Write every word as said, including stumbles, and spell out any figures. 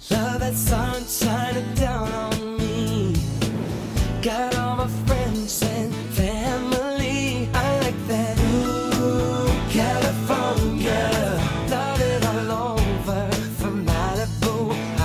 Love that sun shining down on me. Got all my friends and family. I like that. Ooh, California. Love it all over from Malibu